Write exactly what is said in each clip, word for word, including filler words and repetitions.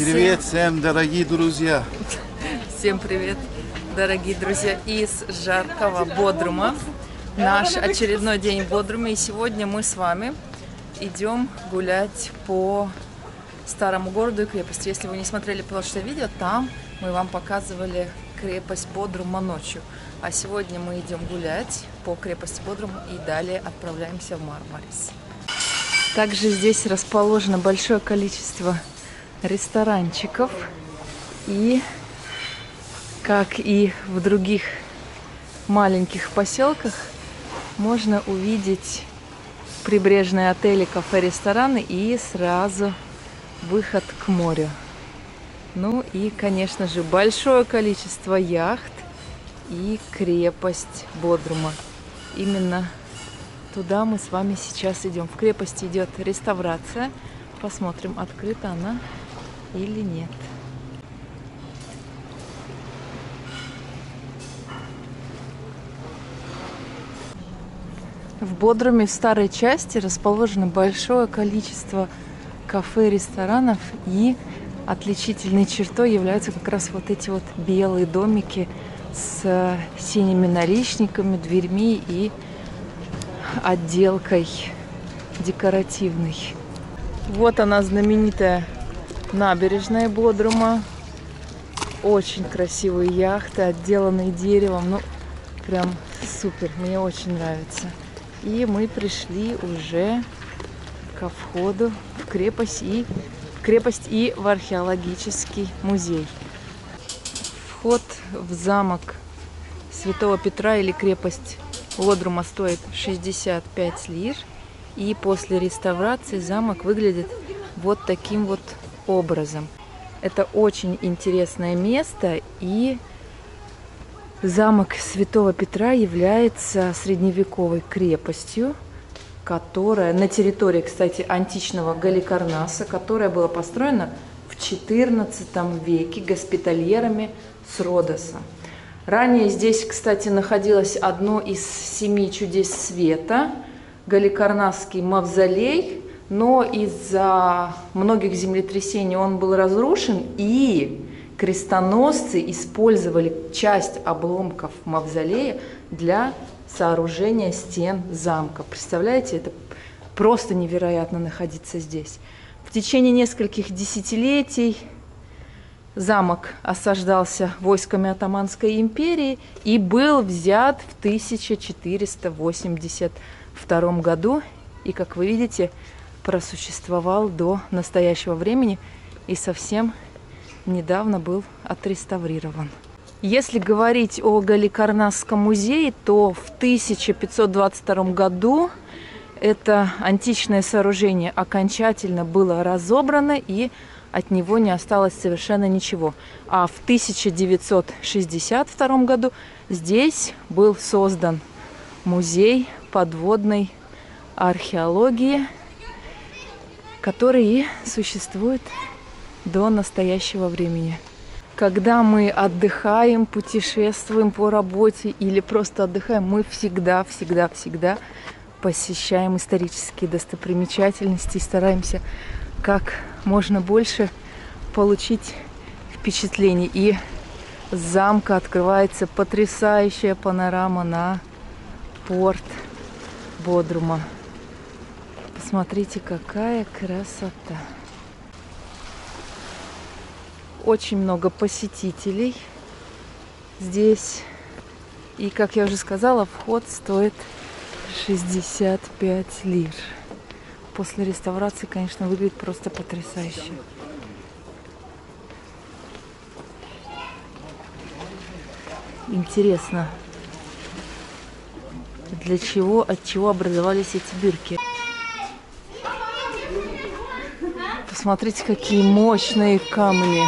Привет всем, дорогие друзья! Всем привет, дорогие друзья, из жаркого Бодрума. Наш очередной день в Бодруме, и сегодня мы с вами идем гулять по старому городу и крепости. Если вы не смотрели прошлое видео, там мы вам показывали крепость Бодрума ночью. А сегодня мы идем гулять по крепости Бодрум и далее отправляемся в Мармарис. Также здесь расположено большое количество ресторанчиков, и как и в других маленьких поселках можно увидеть прибрежные отели, кафе, рестораны и сразу выход к морю. Ну и, конечно же, большое количество яхт и крепость Бодрума. Именно туда мы с вами сейчас идем. В крепости идет реставрация. Посмотрим, открыта она или нет. В Бодруме в старой части расположено большое количество кафе, ресторанов, и отличительной чертой являются как раз вот эти вот белые домики с синими наличниками, дверьми и отделкой декоративной. Вот она, знаменитая набережная Бодрума. Очень красивые яхты, отделанные деревом. Ну, прям супер, мне очень нравится. И мы пришли уже ко входу в крепость и, в крепость и в археологический музей. Вход в замок Святого Петра или крепость Бодрума стоит шестьдесят пять лир. И после реставрации замок выглядит вот таким вот образом. Это очень интересное место, и замок Святого Петра является средневековой крепостью, которая на территории, кстати, античного Галикарнаса, которая была построена в четырнадцатом веке госпитальерами с Родоса. Ранее здесь, кстати, находилось одно из семи чудес света – Галикарнасский мавзолей, но из-за многих землетрясений он был разрушен, и крестоносцы использовали часть обломков мавзолея для сооружения стен замка. Представляете, это просто невероятно находиться здесь. В течение нескольких десятилетий замок осаждался войсками Отоманской империи и был взят в тысяча четыреста восемьдесят втором году, и, как вы видите, просуществовал до настоящего времени и совсем недавно был отреставрирован. Если говорить о Галикарнасском музее, то в тысяча пятьсот двадцать втором году это античное сооружение окончательно было разобрано, и от него не осталось совершенно ничего. А в тысяча девятьсот шестьдесят втором году здесь был создан музей подводной археологии, который и существует до настоящего времени. Когда мы отдыхаем, путешествуем по работе или просто отдыхаем, мы всегда, всегда, всегда посещаем исторические достопримечательности и стараемся как можно больше получить впечатлений. И с замка открывается потрясающая панорама на порт Бодрума. Посмотрите, какая красота! Очень много посетителей здесь. И, как я уже сказала, вход стоит шестьдесят пять лир. После реставрации, конечно, выглядит просто потрясающе. Интересно, для чего, от чего образовались эти дырки. Посмотрите, какие мощные камни.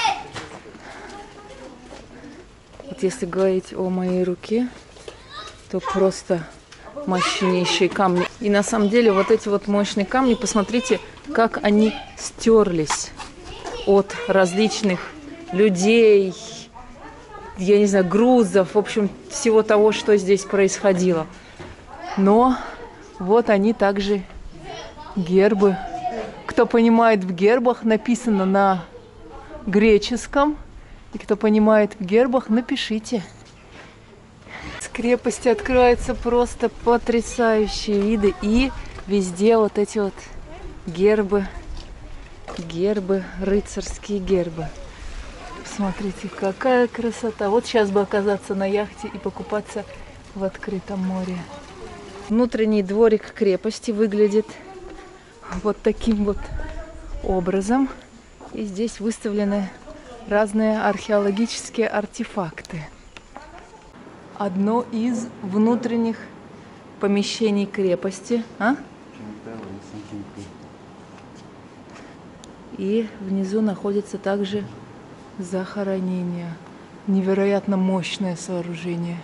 Вот если говорить о моей руке, то просто мощнейшие камни. И на самом деле вот эти вот мощные камни, посмотрите, как они стерлись от различных людей, я не знаю, грузов, в общем, всего того, что здесь происходило. Но вот они также гербы. Кто понимает, в гербах написано на греческом. И кто понимает в гербах, напишите. С крепости открываются просто потрясающие виды. И везде вот эти вот гербы, гербы, рыцарские гербы. Посмотрите, какая красота. Вот сейчас бы оказаться на яхте и покупаться в открытом море. Внутренний дворик крепости выглядит вот таким вот образом. И здесь выставлены разные археологические артефакты. Одно из внутренних помещений крепости. А? И внизу находится также захоронение. Невероятно мощное сооружение.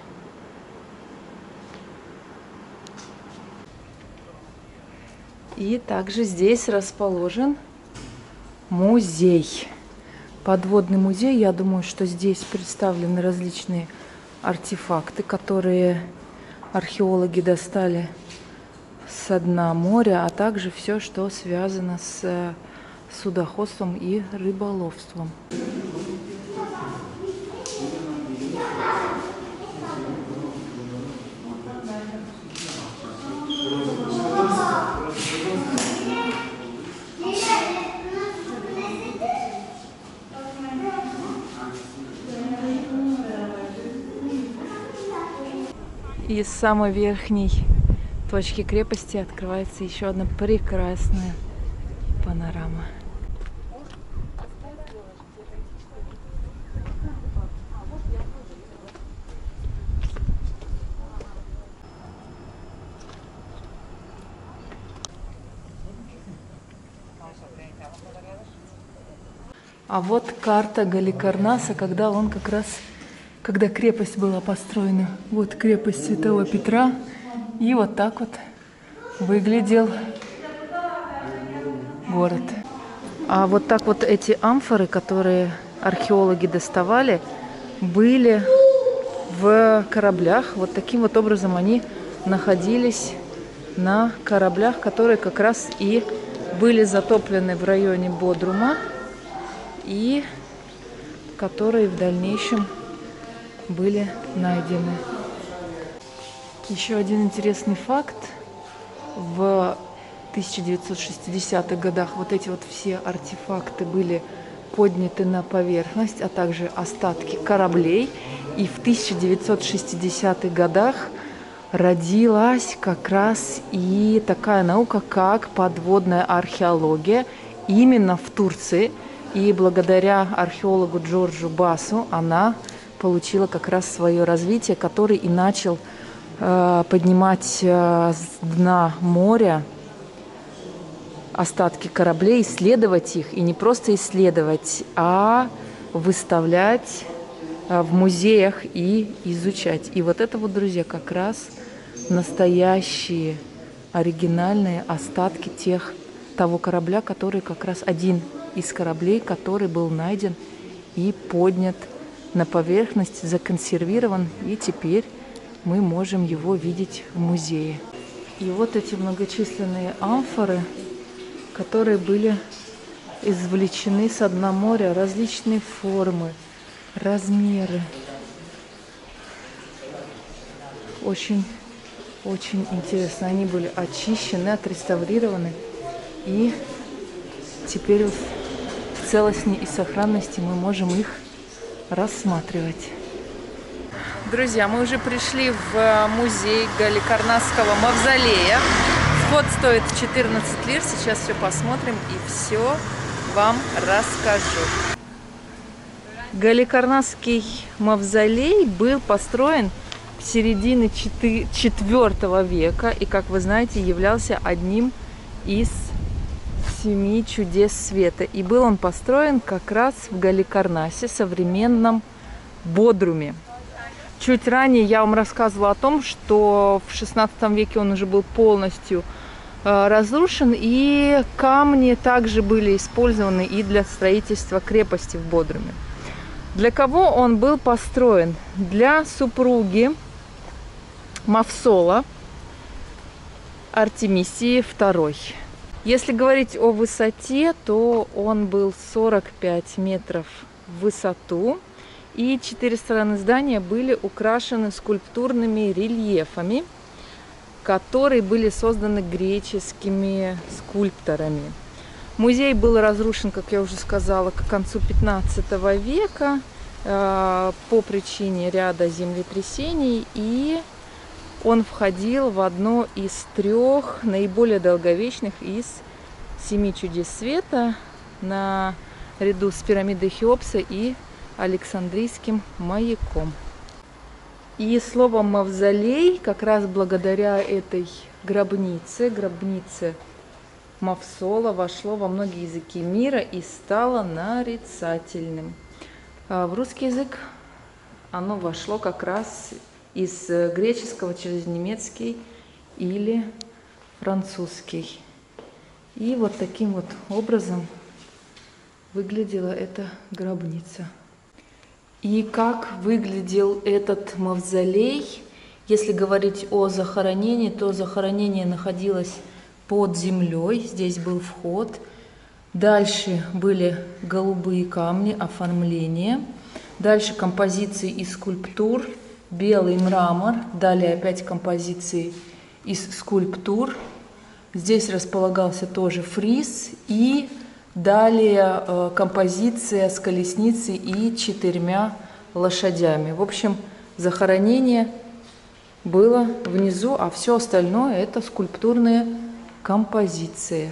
И также здесь расположен музей. Подводный музей. Я думаю, что здесь представлены различные артефакты, которые археологи достали со дна моря, а также все, что связано с судоходством и рыболовством. И с самой верхней точки крепости открывается еще одна прекрасная панорама. А вот карта Галикарнаса, когда он как раз, когда крепость была построена. Вот крепость Святого Петра. И вот так вот выглядел город. А вот так вот эти амфоры, которые археологи доставали, были в кораблях. Вот таким вот образом они находились на кораблях, которые как раз и были затоплены в районе Бодрума, и которые в дальнейшем были найдены. Еще один интересный факт. В тысяча девятьсот шестидесятых годах вот эти вот все артефакты были подняты на поверхность, а также остатки кораблей. И в тысяча девятьсот шестидесятых годах родилась как раз и такая наука, как подводная археология, именно в Турции. И благодаря археологу Джорджу Басу она получила как раз свое развитие, который и начал э, поднимать э, с дна моря остатки кораблей, исследовать их, и не просто исследовать, а выставлять э, в музеях и изучать. И вот это вот, друзья, как раз настоящие оригинальные остатки тех, того корабля, который как раз один из кораблей, который был найден и поднят на поверхность, законсервирован, и теперь мы можем его видеть в музее. И вот эти многочисленные амфоры, которые были извлечены со дна моря, различные формы, размеры. Очень, очень интересно. Они были очищены, отреставрированы, и теперь в целостной и сохранности мы можем их рассматривать. Друзья, мы уже пришли в музей Галикарнасского мавзолея. Вход стоит четырнадцать лир. Сейчас все посмотрим и все вам расскажу. Галикарнасский мавзолей был построен в середине четвёртого века и, как вы знаете, являлся одним из семи чудес света. И был он построен как раз в Галикарнасе, современном Бодруме. Чуть ранее я вам рассказывала о том, что в шестнадцатом веке он уже был полностью э, разрушен, и камни также были использованы и для строительства крепости в Бодруме. Для кого он был построен? Для супруги Мавсола Артемисии второй. Если говорить о высоте, то он был сорок пять метров в высоту, и четыре стороны здания были украшены скульптурными рельефами, которые были созданы греческими скульпторами. Музей был разрушен, как я уже сказала, к концу пятнадцатого века э, по причине ряда землетрясений, и он входил в одно из трех наиболее долговечных из семи чудес света, наряду с пирамидой Хеопса и Александрийским маяком. И слово «мавзолей» как раз благодаря этой гробнице, гробнице Мавсола, вошло во многие языки мира и стало нарицательным. А в русский язык оно вошло как раз из греческого через немецкий или французский. И вот таким вот образом выглядела эта гробница. И как выглядел этот мавзолей? Если говорить о захоронении, то захоронение находилось под землей. Здесь был вход. Дальше были голубые камни, оформление. Дальше композиции из скульптур, белый мрамор. Далее опять композиции из скульптур. Здесь располагался тоже фриз. И далее э, композиция с колесницей и четырьмя лошадями. В общем, захоронение было внизу, а все остальное это скульптурные композиции.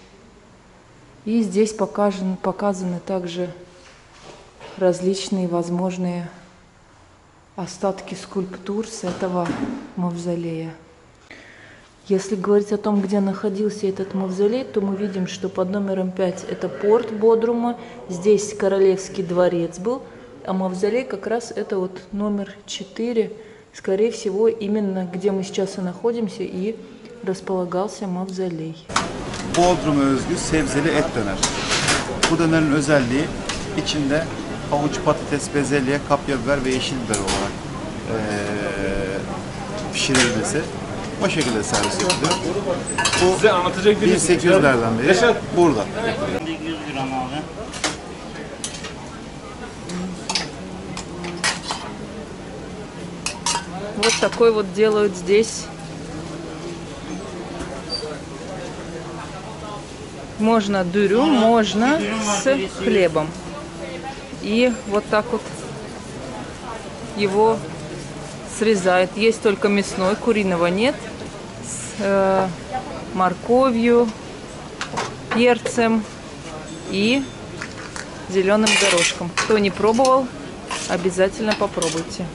И здесь показаны, показаны также различные возможные остатки скульптур с этого мавзолея. Если говорить о том, где находился этот мавзолей, то мы видим, что под номером пять это порт Бодрума, здесь Королевский дворец был, а мавзолей как раз это вот номер четыре, скорее всего, именно где мы сейчас и находимся, и располагался mavzoley. Bodrum'a özgü sebzeli et döner. Bu dönerin özelliği içinde havuç, patates, bezelye, kapya biber ve yeşil biber olarak ee, pişirilmesi. O şekilde servis ediliyor. Bu bin sekiz yüzlerden beri burada. yüz gram abi. Вот такой вот делают здесь. Можно дюрю, можно с хлебом. И вот так вот его срезают. Есть только мясной, куриного нет. С э, морковью, перцем и зеленым горошком. Кто не пробовал, обязательно попробуйте.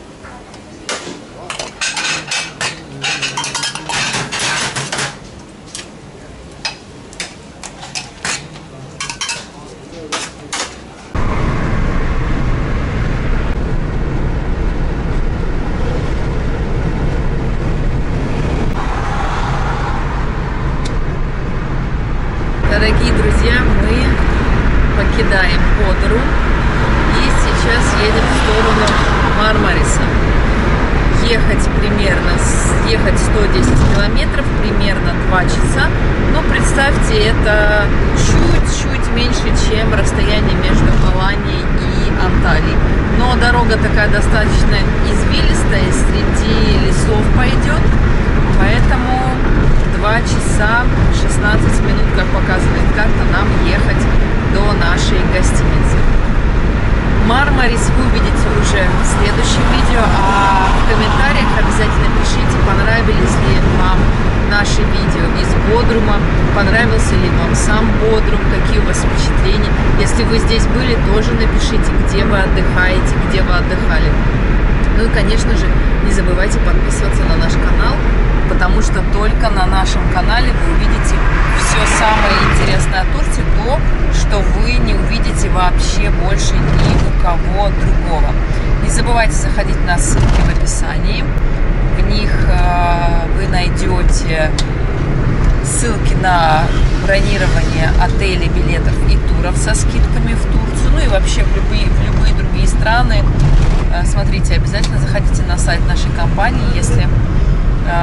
Дорогие друзья, мы покидаем Бодрум и сейчас едем в сторону Мармариса. Ехать примерно, ехать сто десять километров, примерно два часа. Но представьте, это чуть-чуть меньше, чем расстояние между Аланией и Анталией. Но дорога такая достаточно извилистая, среди лесов пойдет, поэтому два часа шестнадцать минут, как показывает карта, нам ехать до нашей гостиницы. Мармарис вы увидите уже в следующем видео, а в комментариях обязательно пишите, понравились ли вам наши видео из Бодрума, понравился ли вам сам Бодрум, какие у вас впечатления. Если вы здесь были, тоже напишите, где вы отдыхаете, где вы отдыхали. Ну и, конечно же, не забывайте подписываться на наш канал, потому что только на нашем канале вы увидите все самое интересное о Турции, то, что вы не увидите вообще больше ни у кого другого. Не забывайте заходить на ссылки в описании. В них э, вы найдете ссылки на бронирование отелей, билетов и туров со скидками в Турцию, ну и вообще в любые, в любые другие страны. Э, смотрите, обязательно заходите на сайт нашей компании, если вам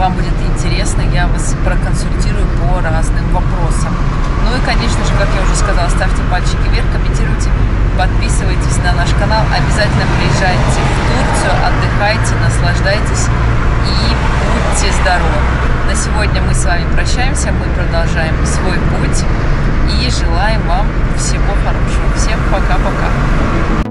Вам будет интересно, я вас проконсультирую по разным вопросам. Ну и, конечно же, как я уже сказала, ставьте пальчики вверх, комментируйте, подписывайтесь на наш канал. Обязательно приезжайте в Турцию, отдыхайте, наслаждайтесь и будьте здоровы. На сегодня мы с вами прощаемся, мы продолжаем свой путь и желаем вам всего хорошего. Всем пока-пока.